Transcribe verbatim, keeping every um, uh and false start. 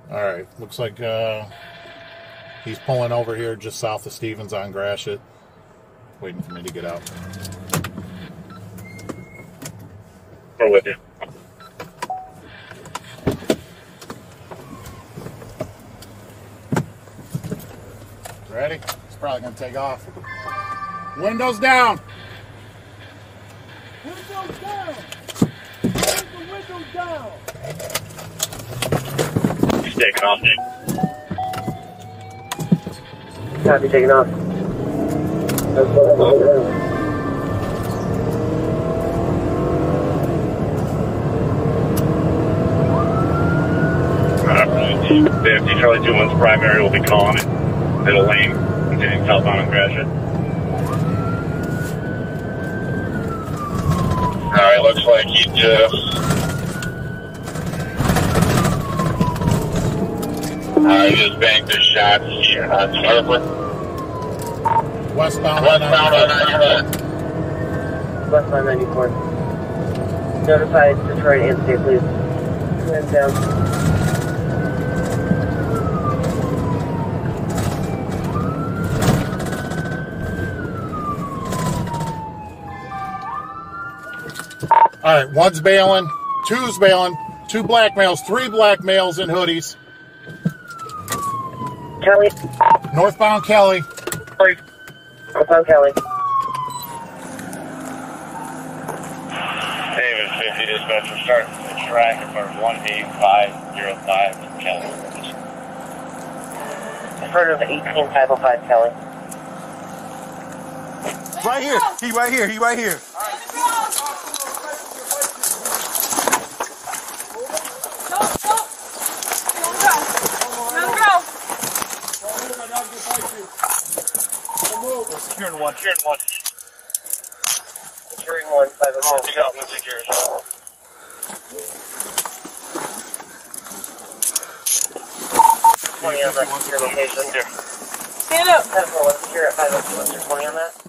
All right, looks like uh, he's pulling over here just south of Stevens on Gratiot. Waiting for me to get out. We're with you. Ready? It's probably going to take off. Windows down! Windows down! Where's the windows down? He's taking off, Nick. Copy, taking off. fifty, Charlie two one's primary will be calling it. Middle lane, continuing southbound and Gratiot. Alright, looks like he just... Alright, he just banked his shots here on Harper. Westbound, Westbound on ninety-four. Westbound ninety-four. Notify Detroit and State Police. Hands down. All right, one's bailing, two's bailing, two black males, three black males in hoodies. Kelly. Northbound Kelly. Northbound Kelly. David, fifty dispatcher, start the track for one eight five zero five, Kelly. Deferred of eighteen five oh five, Kelly. Right here. He right here. He right here. Securing one, securing one. Securing one, five oh Oh, five. pick up and secure. twenty on that secure location. Here. Stand up. ten four one secure at five oh two, twenty on that.